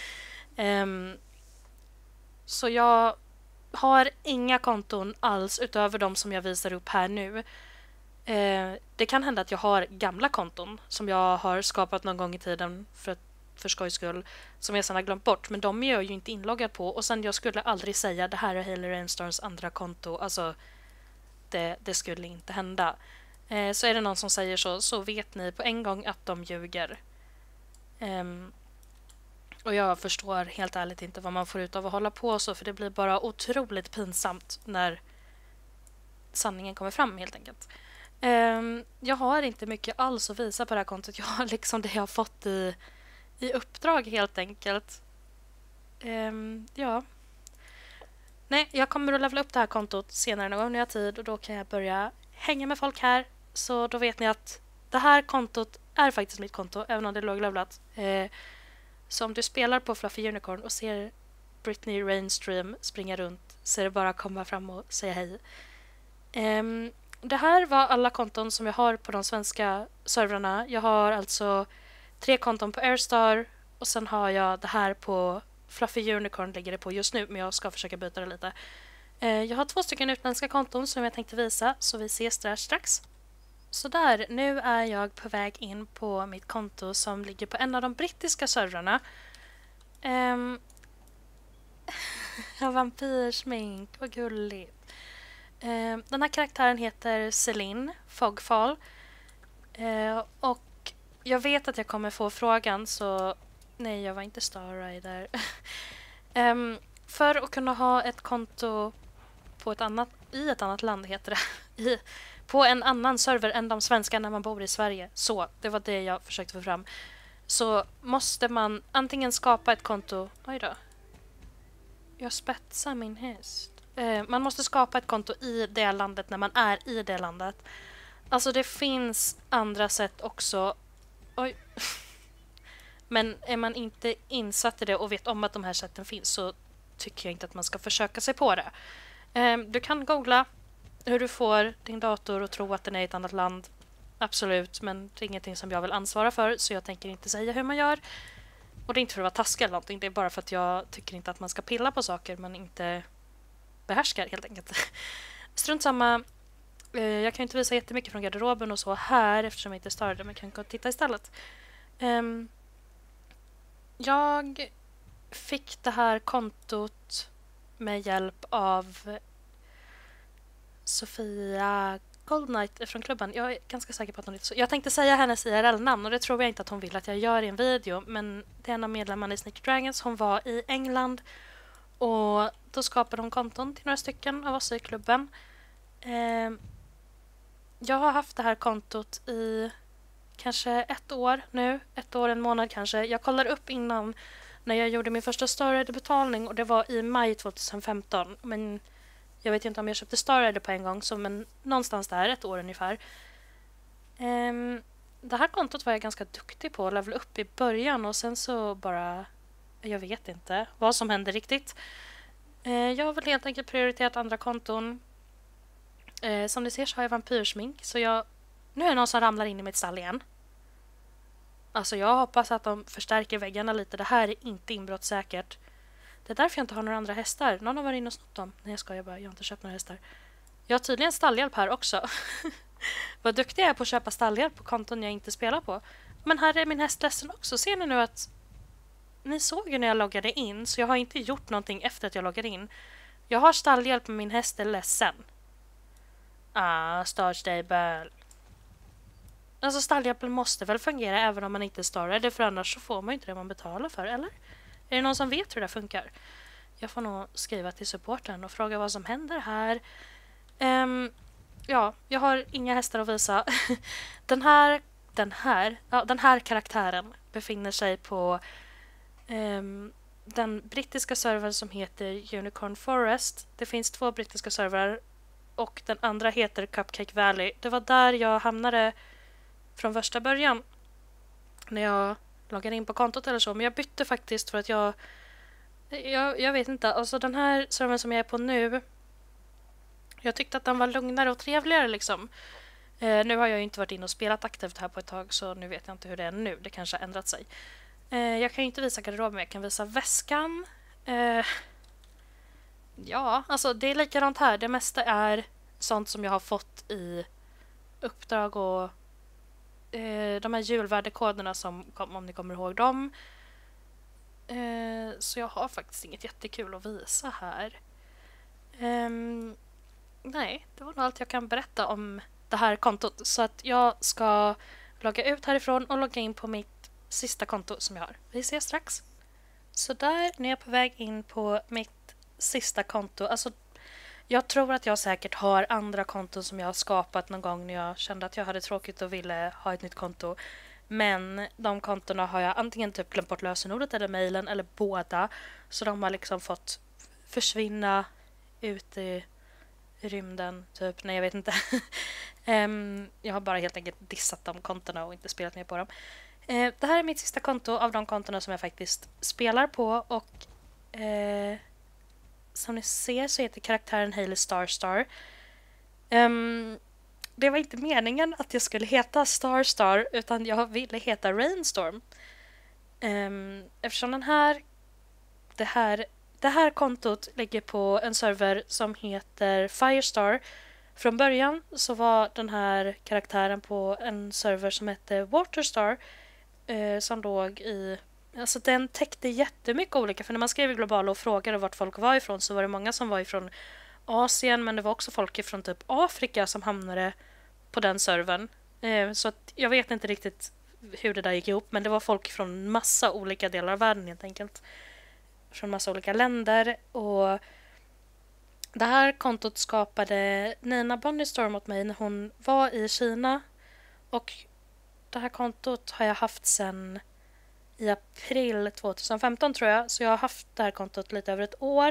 um, så jag har inga konton alls utöver de som jag visar upp här nu. Uh, det kan hända att jag har gamla konton som jag har skapat någon gång i tiden för att för skojs skull, som jag sedan har glömt bort, men de är jag ju inte inloggad på och sen jag skulle aldrig säga det här är Hailey Rainstorms andra konto, alltså det, det skulle inte hända. Eh, så är det någon som säger så, så vet ni på en gång att de ljuger. Um, och jag förstår helt ärligt inte vad man får ut av att hålla på så, för det blir bara otroligt pinsamt när sanningen kommer fram helt enkelt. Um, jag har inte mycket alls att visa på det här kontot, jag har liksom det jag har fått i i uppdrag helt enkelt. Um, ja. Nej, jag kommer att levela upp det här kontot senare någon gång när jag har tid och då kan jag börja hänga med folk här. Så då vet ni att det här kontot är faktiskt mitt konto, även om det är låglevlat. Uh, så om du spelar på Fluffy Unicorn och ser Britney Rainstream springa runt så är det bara att komma fram och säga hej. Um, det här var alla konton som jag har på de svenska servrarna. Jag har alltså tre konton på Airstar och sen har jag det här på Fluffy Unicorn ligger det på just nu, men jag ska försöka byta det lite. Eh, jag har två stycken utländska konton som jag tänkte visa, så vi ses där strax. Så där, nu är jag på väg in på mitt konto som ligger på en av de brittiska servrarna. Um, ja, vampyrsmink, vad gulligt. Um, den här karaktären heter Celine Fogfall. Uh, och jag vet att jag kommer få frågan, så nej, jag var inte Star Rider. um, för att kunna ha ett konto på ett annat, i ett annat land heter det, i, på en annan server än de svenska när man bor i Sverige. Så, det var det jag försökte få fram. Så måste man antingen skapa ett konto, oj då, jag spetsar min häst. Uh, man måste skapa ett konto i det landet när man är i det landet. Alltså det finns andra sätt också. Oj. Men är man inte insatt i det och vet om att de här sätten finns så tycker jag inte att man ska försöka sig på det. Um, du kan googla hur du får din dator och tro att den är i ett annat land. Absolut, men det är ingenting som jag vill ansvara för så jag tänker inte säga hur man gör. Och det är inte för att vara taskig eller någonting, det är bara för att jag tycker inte att man ska pilla på saker man inte behärskar helt enkelt. Strunt samma. Jag kan inte visa jättemycket från garderoben och så här eftersom jag inte startade, men kan gå och titta istället. Um, jag fick det här kontot med hjälp av Sofia Goldnight från klubben. Jag är ganska säker på att hon är så. Jag tänkte säga hennes I R L-namn och det tror jag inte att hon vill att jag gör i en video, men det är en av medlemmarna i Sneaky Dragons. Hon var i England och då skapade hon konton till några stycken av oss i klubben. Um, Jag har haft det här kontot i kanske ett år nu. Ett år, en månad kanske. Jag kollar upp innan när jag gjorde min första Starrider-betalning och det var i maj tjugohundrafemton. Men jag vet inte om jag köpte Starrider på en gång, så men någonstans där, ett år ungefär. Um, det här kontot var jag ganska duktig på att levela upp i början och sen så bara, jag vet inte vad som hände riktigt. Uh, jag har väl helt enkelt prioriterat andra konton. Uh, som ni ser så har jag vampyrsmink, så jag, nu är det någon som ramlar in i mitt stall igen. Alltså jag hoppas att de förstärker väggarna lite. Det här är inte inbrottssäkert. Det är därför jag inte har några andra hästar. Någon har varit inne och snott dem. Nej, jag skojar bara. Jag har inte köpt några hästar. Jag har tydligen stallhjälp här också. Vad duktig jag är på att köpa stallhjälp på konton jag inte spelar på. Men här är min häst ledsen också. Ser ni nu att... Ni såg ju när jag loggade in, så jag har inte gjort någonting efter att jag loggade in. Jag har stallhjälp, men min häst är ledsen. Ah, Star Stable. Alltså stallhjälpen måste väl fungera även om man inte startar det, för annars så får man ju inte det man betalar för, eller? Är det någon som vet hur det funkar? Jag får nog skriva till supporten och fråga vad som händer här. Um, ja, jag har inga hästar att visa. den här, den här, ja, den här karaktären befinner sig på um, den brittiska servern som heter Unicorn Forest. Det finns två brittiska servrar och den andra heter Cupcake Valley. Det var där jag hamnade från första början när jag loggade in på kontot eller så. Men jag bytte faktiskt för att jag jag, jag vet inte. Alltså den här servern som jag är på nu, jag tyckte att den var lugnare och trevligare liksom. Eh, nu har jag ju inte varit in och spelat aktivt här på ett tag, så nu vet jag inte hur det är nu. Det kanske har ändrat sig. Eh, jag kan ju inte visa garderoben, men jag kan visa väskan. Eh, ja, alltså det är likadant här. Det mesta är sånt som jag har fått i uppdrag och de här julvärdekoderna som, om ni kommer ihåg dem. Så jag har faktiskt inget jättekul att visa här. Um, nej, det var nog allt jag kan berätta om det här kontot. Så att jag ska logga ut härifrån och logga in på mitt sista konto som jag har. Vi ses strax. Så där, nu är jag på väg in på mitt sista konto. Alltså, jag tror att jag säkert har andra konton som jag har skapat någon gång när jag kände att jag hade tråkigt och ville ha ett nytt konto. Men de kontona har jag antingen typ glömt bort lösenordet eller mejlen eller båda. Så de har liksom fått försvinna ut i rymden typ. Nej, jag vet inte. um, jag har bara helt enkelt dissat de kontona och inte spelat mer på dem. Uh, det här är mitt sista konto av de kontona som jag faktiskt spelar på och... Uh, som ni ser så heter karaktären Hailey Starstar. Um, det var inte meningen att jag skulle heta Starstar, utan jag ville heta Rainstorm. Um, eftersom den här det, här... det här kontot ligger på en server som heter Firestar. Från början så var den här karaktären på en server som hette Waterstar. Uh, som låg i... Alltså den täckte jättemycket olika, för när man skrev i globala och frågade vart folk var ifrån så var det många som var ifrån Asien, men det var också folk ifrån typ Afrika som hamnade på den servern. Eh, så att jag vet inte riktigt hur det där gick ihop, men det var folk från massa olika delar av världen helt enkelt. Från massa olika länder, och det här kontot skapade Nina Bunnystorm åt mig när hon var i Kina, och det här kontot har jag haft sedan i april tjugohundrafemton tror jag. Så jag har haft det här kontot lite över ett år.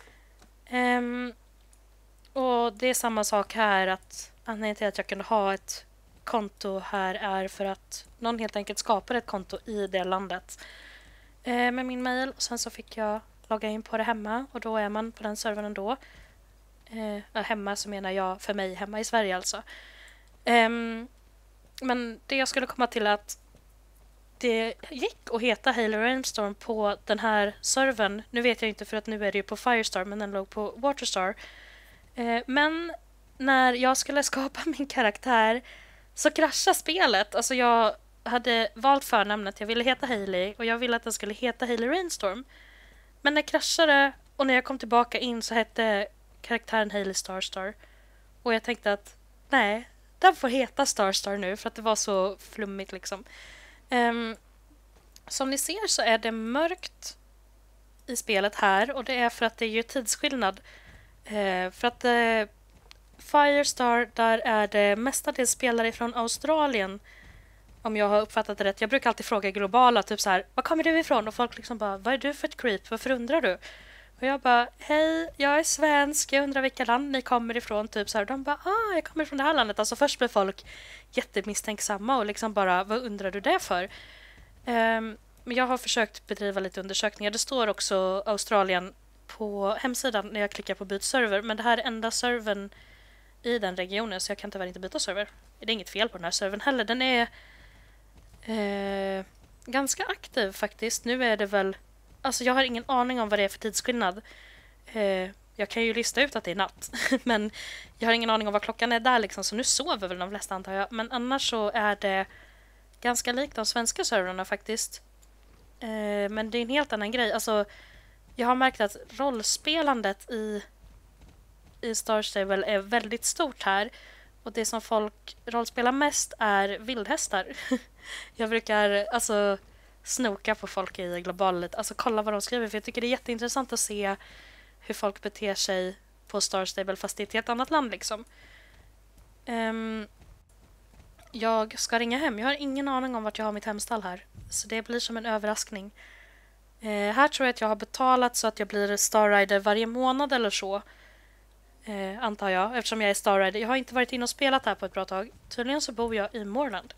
Um, och det är samma sak här, att anledningen till att jag kunde ha ett konto här är för att någon helt enkelt skapade ett konto i det landet. Uh, med min mail. Och sen så fick jag logga in på det hemma. Och då är man på den servern ändå. Uh, hemma så menar jag för mig hemma i Sverige alltså. Um, men det jag skulle komma till är att det gick att heta Hailey Rainstorm på den här servern. Nu vet jag inte, för att nu är det ju på Firestar, men den låg på Waterstar. Eh, men när jag skulle skapa min karaktär så kraschade spelet. Alltså jag hade valt förnamnet, jag ville heta Hailey och jag ville att den skulle heta Hailey Rainstorm. Men det kraschade, och när jag kom tillbaka in så hette karaktären Hailey Starstar. Och jag tänkte att nej, den får heta Starstar nu, för att det var så flummigt liksom. Um, som ni ser så är det mörkt i spelet här, och det är för att det är ju tidsskillnad. Uh, för att uh, Firestar, där är det mestadels spelare från Australien. om jag har uppfattat det rätt. Jag brukar alltid fråga globala, typ så här, var kommer du ifrån? Och folk liksom bara, vad är du för ett creep? Varför undrar du? Och jag bara, hej, jag är svensk, jag undrar vilka land ni kommer ifrån, typ så här. Och de bara, ah, jag kommer från det här landet. Alltså först blir folk jättemisstänksamma och liksom bara, vad undrar du det för? Um, men jag har försökt bedriva lite undersökningar. Det står också Australien på hemsidan när jag klickar på byt server, men det här är enda servern i den regionen, så jag kan tyvärr inte byta server. Det är inget fel på den här servern heller. Den är eh, ganska aktiv faktiskt. Nu är det väl... Alltså jag har ingen aning om vad det är för tidsskillnad. Eh, jag kan ju lista ut att det är natt. Men jag har ingen aning om vad klockan är där liksom. Så nu sover väl de flesta, antar jag. Men annars så är det ganska likt de svenska servrarna faktiskt. Eh, men det är en helt annan grej. Alltså, jag har märkt att rollspelandet i, i Star Stable är väldigt stort här. Och det som folk rollspelar mest är vildhästar. Jag brukar alltså snoka på folk i globalet. Alltså kolla vad de skriver. För jag tycker det är jätteintressant att se hur folk beter sig på Star Stable fast det är ett helt annat land liksom. Um, jag ska ringa hem. Jag har ingen aning om vart jag har mitt hemstall här. Så det blir som en överraskning. Uh, här tror jag att jag har betalat så att jag blir Star Rider varje månad eller så. Uh, antar jag. Eftersom jag är Star Rider. Jag har inte varit inne och spelat här på ett bra tag. Tydligen så bor jag i Moreland.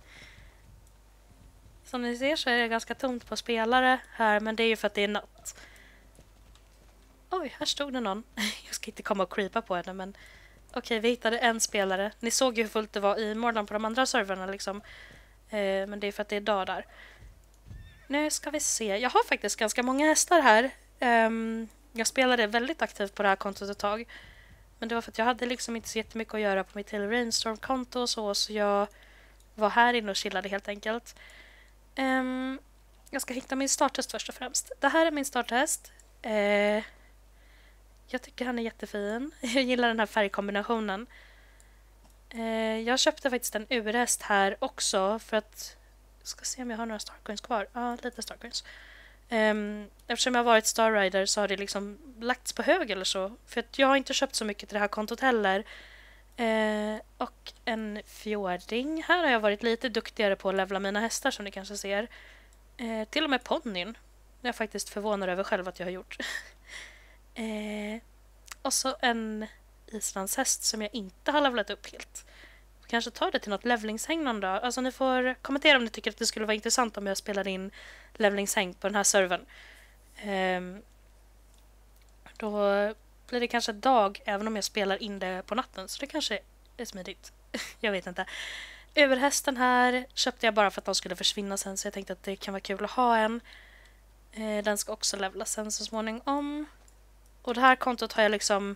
Som ni ser så är det ganska tomt på spelare här. Men det är ju för att det är natt. Oj, här stod det någon. Jag ska inte komma och creepa på henne, men... Okej, okay, vi hittade en spelare. Ni såg ju hur fullt det var i Moreland på de andra servrarna liksom. Eh, men det är för att det är dag där. Nu ska vi se. Jag har faktiskt ganska många hästar här. Um, jag spelade väldigt aktivt på det här kontot ett tag. Men det var för att jag hade liksom inte så jättemycket att göra på mitt till Rainstorm-konto och så. Så jag var här inne och chillade helt enkelt. Um, jag ska hitta min starthäst först och främst. Det här är min starthäst. Eh... Jag tycker han är jättefin. Jag gillar den här färgkombinationen. Eh, jag köpte faktiskt en urhäst här också för att... Jag ska se om jag har några starcoins kvar. Ja, ah, lite starcoins. Eh, eftersom jag har varit Star Rider så har det liksom lagts på hög eller så. För att jag har inte köpt så mycket till det här kontot heller. Eh, och en fjording. Här har jag varit lite duktigare på att levla mina hästar som ni kanske ser. Eh, till och med ponnyn. Jag är faktiskt förvånad över själv att jag har gjort. Eh, och så en islandshäst som jag inte har levlat upp helt. Kanske tar det till något levlingshäng någon dag. Alltså ni får kommentera om ni tycker att det skulle vara intressant om jag spelar in levlingshäng på den här servern. Eh, då blir det kanske dag även om jag spelar in det på natten. Så det kanske är smidigt. Jag vet inte. Överhästen här köpte jag bara för att de skulle försvinna sen. Så jag tänkte att det kan vara kul att ha en. Eh, den ska också levlas sen så småningom. Och det här kontot har jag liksom...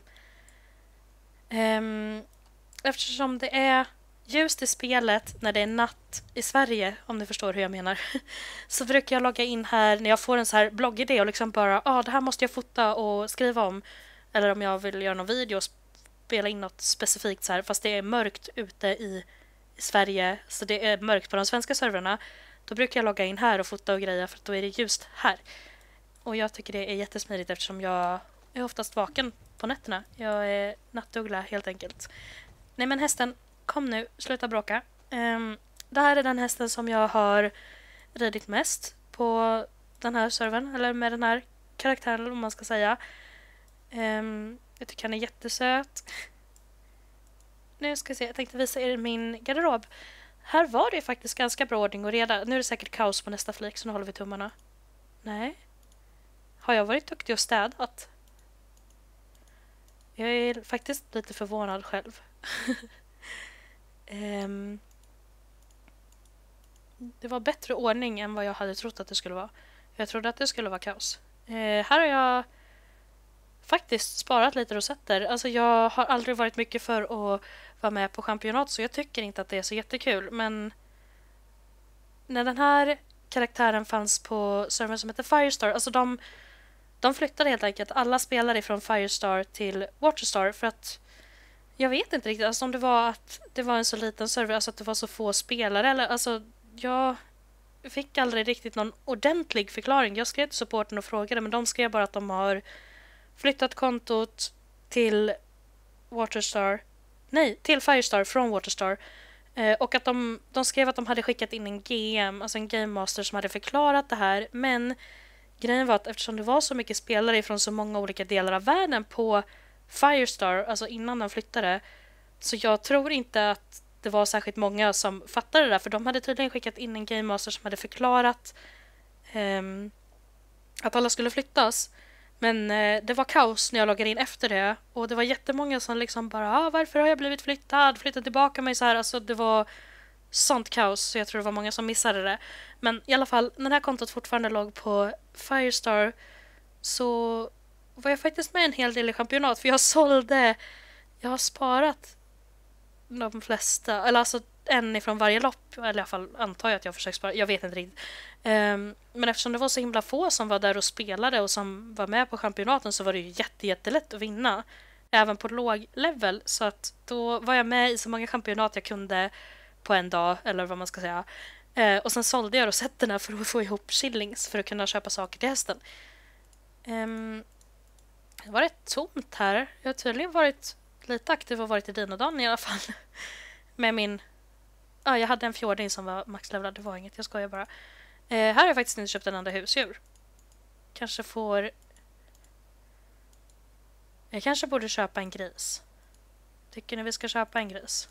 Um, eftersom det är ljust i spelet när det är natt i Sverige, om ni förstår hur jag menar, så brukar jag logga in här när jag får en så här bloggidé och liksom bara, ah, det här måste jag fota och skriva om. Eller om jag vill göra någon video och spela in något specifikt så här, fast det är mörkt ute i, i Sverige, så det är mörkt på de svenska servrarna. Då brukar jag logga in här och fota och grejer för att då är det ljust här. Och jag tycker det är jättesmidigt eftersom jag... Jag är oftast vaken på nätterna. Jag är nattuggla helt enkelt. Nej men hästen, kom nu, sluta bråka. Um, det här är den hästen som jag har ridit mest på den här servern. Eller med den här karaktären om man ska säga. Um, jag tycker han är jättesöt. Nu ska jag se, jag tänkte visa er min garderob. Här var det faktiskt ganska bra ordning och reda. Nu är det säkert kaos på nästa flik så nu håller vi tummarna. Nej. Har jag varit duktig och städat? Jag är faktiskt lite förvånad själv. um, det var bättre ordning än vad jag hade trott att det skulle vara. Jag trodde att det skulle vara kaos. Uh, här har jag faktiskt sparat lite rosetter. Alltså jag har aldrig varit mycket för att vara med på championat så jag tycker inte att det är så jättekul. Men när den här karaktären fanns på servern som heter Firestar, alltså de... De flyttade helt enkelt alla spelare från Firestar till Waterstar för att jag vet inte riktigt alltså om det var att det var en så liten server, alltså att det var så få spelare eller alltså jag fick aldrig riktigt någon ordentlig förklaring. Jag skrev till supporten och frågade men de skrev bara att de har flyttat kontot till Waterstar. Nej, till Firestar från Waterstar. Eh, och att de, de skrev att de hade skickat in en G M, alltså en Game Master som hade förklarat det här. Men grejen var att eftersom det var så mycket spelare från så många olika delar av världen på Firestar, alltså innan de flyttade, så jag tror inte att det var särskilt många som fattade det där, för de hade tydligen skickat in en Game Master som hade förklarat ehm, att alla skulle flyttas. Men eh, det var kaos när jag loggade in efter det, och det var jättemånga som liksom bara ah, varför har jag blivit flyttad? Flytta tillbaka mig så här. Alltså det var sånt kaos, så jag tror det var många som missade det. Men i alla fall, när det här kontot fortfarande låg på Firestar så var jag faktiskt med en hel del i championat, för jag sålde, jag har sparat de flesta, eller alltså en ifrån varje lopp, eller i alla fall antar jag att jag försökt spara, jag vet inte riktigt. Um, men eftersom det var så himla få som var där och spelade och som var med på championaten, så var det ju jätte, jättelätt att vinna, även på låg level, så att då var jag med i så många championat jag kunde på en dag, eller vad man ska säga. Uh, och sen sålde jag rosetterna för att få ihop shillings för att kunna köpa saker till hästen. Um, det var rätt tomt här. Jag har tydligen varit lite aktiv och varit i Dinodan i alla fall. Med min... Ja, jag hade en fjording som var maxlevlad. Det var inget, jag skojar bara. Eh, här har jag faktiskt inte köpt en enda husdjur. Kanske får... Jag kanske borde köpa en gris. Tycker ni vi ska köpa en gris?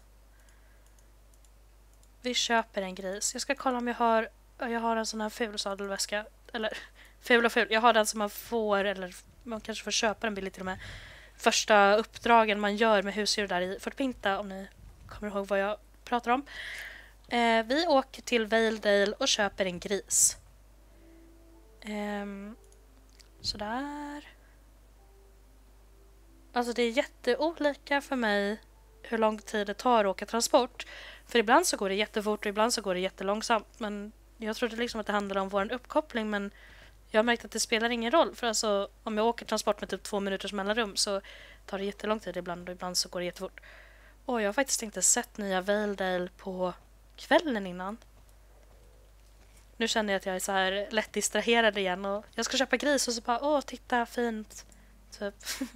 Vi köper en gris. Jag ska kolla om jag har... Jag har en sån här ful sadelväska. Eller ful och ful. Jag har den som man får, eller man kanske får köpa den billigt till och med. Första uppdragen man gör med husdjur där i Fort Pinta, om ni kommer ihåg vad jag pratar om. Eh, vi åker till Valedale och köper en gris. Eh, sådär. Alltså det är jätteolika för mig hur lång tid det tar att åka transport. För ibland så går det jättefort och ibland så går det jättelångsamt. Men jag trodde liksom att det handlade om vår uppkoppling, men jag har märkt att det spelar ingen roll. För alltså, om jag åker transport med typ två minuters mellanrum så tar det jättelång tid ibland, och ibland så går det jättefort. Och jag har faktiskt inte sett nya Valedale på kvällen innan. Nu känner jag att jag är så här lätt distraherad igen, och jag ska köpa gris och så bara, åh titta fint. Typ.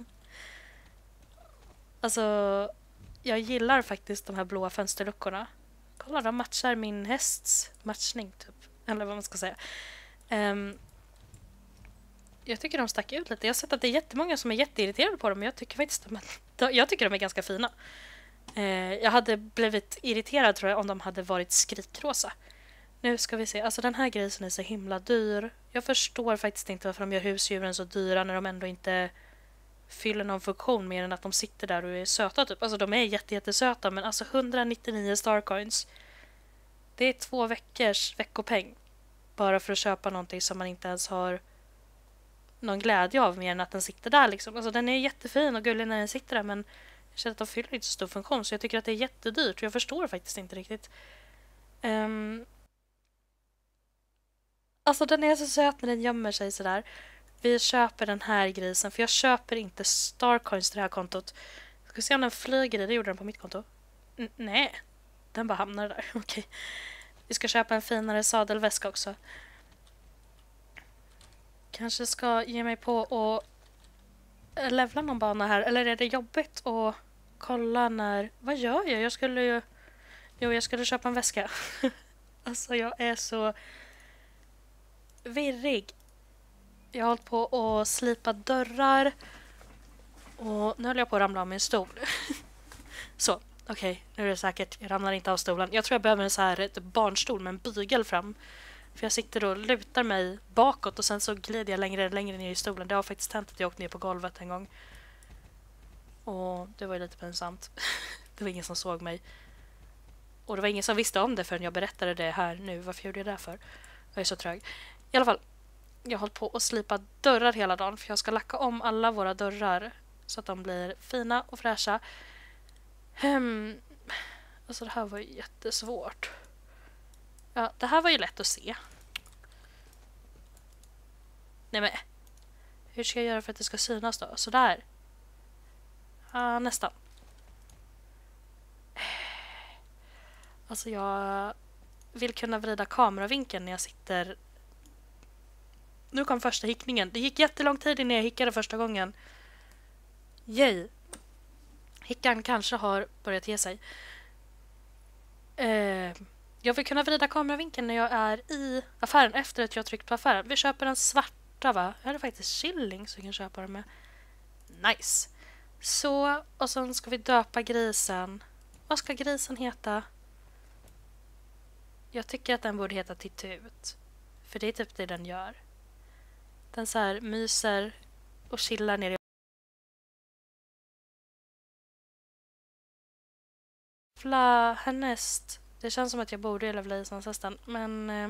Alltså, jag gillar faktiskt de här blåa fönsterluckorna. Kolla, de matchar min hästs matchning typ. Eller vad man ska säga. Um, jag tycker de stack ut lite. Jag har sett att det är jättemånga som är jätteirriterade på dem, men jag tycker faktiskt de, jag tycker de är ganska fina. Uh, jag hade blivit irriterad tror jag om de hade varit skrikrosa. Nu ska vi se. Alltså den här grisen är så himla dyr. Jag förstår faktiskt inte varför de gör husdjuren så dyra när de ändå inte fyller någon funktion mer än att de sitter där och är söta typ. Alltså de är jättejättesöta, men alltså hundranittionio starcoins. Det är två veckors veckopeng bara för att köpa någonting som man inte ens har någon glädje av mer än att den sitter där liksom. Alltså den är jättefin och gullig när den sitter där, men jag känner att de fyller inte så stor funktion, så jag tycker att det är jättedyrt och jag förstår faktiskt inte riktigt. Um, alltså den är så söt när den gömmer sig sådär. Vi köper den här grisen, för jag köper inte starcoins till det här kontot. Ska vi se om den flyger i, det gjorde den på mitt konto. N- nej, den bara hamnar där. Okej. Vi ska köpa en finare sadelväska också. Kanske ska ge mig på och levla någon bana här. Eller är det jobbigt att kolla när... Vad gör jag? Jag skulle ju... Jo, jag skulle köpa en väska. Alltså, jag är så virrig. Jag har hållit på att slipa dörrar. Och nu håller jag på att ramla av min stol. Så, okej. Okay, nu är det säkert. Jag ramlar inte av stolen. Jag tror jag behöver en så här ett barnstol med en bygel fram. För jag sitter och lutar mig bakåt och sen så glider jag längre längre ner i stolen. Det har faktiskt hänt att jag åkt ner på golvet en gång. Och det var ju lite pinsamt. Det var ingen som såg mig. Och det var ingen som visste om det förrän jag berättade det här nu. Varför gjorde jag det för? Jag är så trög. I alla fall. Jag har hållit på att slipa dörrar hela dagen. För jag ska lacka om alla våra dörrar. Så att de blir fina och fräscha. Hmm. Alltså det här var ju jättesvårt. Ja, det här var ju lätt att se. Nej men. Hur ska jag göra för att det ska synas då? Sådär. Ja, nästan. Alltså jag vill kunna vrida kameravinkeln när jag sitter. Nu kom första hickningen. Det gick jättelång tid innan jag hickade första gången. Yay. Hickan kanske har börjat ge sig. Eh, jag vill kunna vrida kameravinkeln när jag är i affären efter att jag tryckt på affären. Vi köper den svarta, va? Jag hade faktiskt shilling så jag kan köpa den med. Nice. Så, och sen ska vi döpa grisen. Vad ska grisen heta? Jag tycker att den borde heta Titut. För det är typ det den gör. Den så här myser och chillar ner i levla härnäst. Det känns som att jag borde levla islandshästen. Men eh,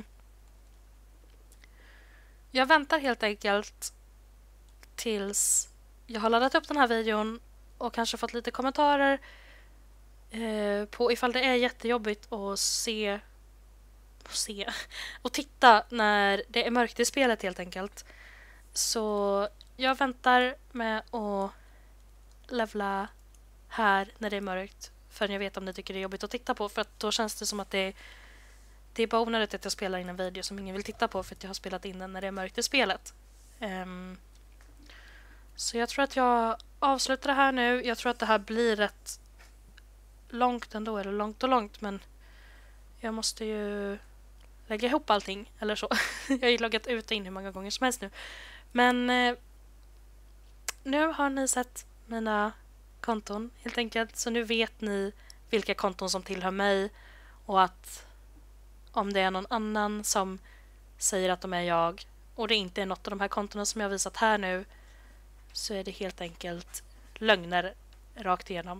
jag väntar helt enkelt tills jag har laddat upp den här videon och kanske fått lite kommentarer eh, på ifall det är jättejobbigt att se se och titta när det är mörkt i spelet helt enkelt. Så jag väntar med att levla här när det är mörkt förrän jag vet om ni tycker det är jobbigt att titta på, för att då känns det som att det, det är bara onödigt att jag spelar in en video som ingen vill titta på för att jag har spelat in den när det är mörkt i spelet. Um, så jag tror att jag avslutar det här nu. Jag tror att det här blir rätt långt ändå, eller långt och långt, men jag måste ju lägga ihop allting, eller så. Jag har ju loggat ut och in hur många gånger som helst nu. Men eh, nu har ni sett mina konton helt enkelt, så nu vet ni vilka konton som tillhör mig, och att om det är någon annan som säger att de är jag och det inte är något av de här kontona som jag har visat här nu, så är det helt enkelt lögner rakt igenom.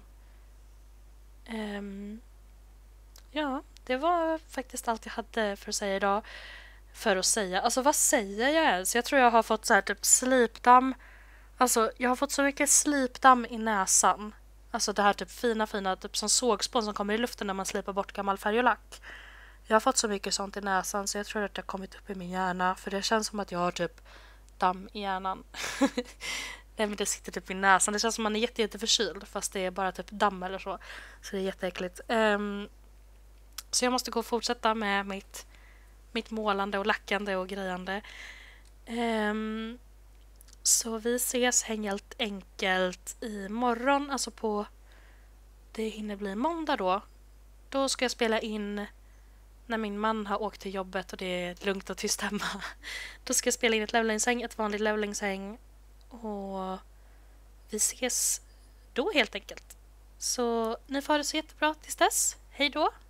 Um, ja, det var faktiskt allt jag hade för att säga idag. För att säga, alltså vad säger jag ens? Jag tror jag har fått så här typ slipdamm. Alltså jag har fått så mycket slipdamm i näsan. Alltså det här typ fina fina typ som sågspån som kommer i luften när man slipar bort gammal färg och lack. Jag har fått så mycket sånt i näsan så jag tror att det har kommit upp i min hjärna, för det känns som att jag har typ damm i hjärnan. Nej, men det sitter typ i näsan. Det känns som att man är jätte, jätte förkyld fast det är bara typ damm eller så. Så det är jätteäckligt. Um, så jag måste gå och fortsätta med mitt, mitt målande och lackande och grejande. Um, så vi ses helt enkelt imorgon. Alltså på... Det hinner bli måndag då. Då ska jag spela in när min man har åkt till jobbet och det är lugnt och tyst hemma. Då ska jag spela in ett levlingshäng, ett vanligt levlingshäng. Och vi ses då helt enkelt. Så ni får ha det så jättebra tills dess. Hej då!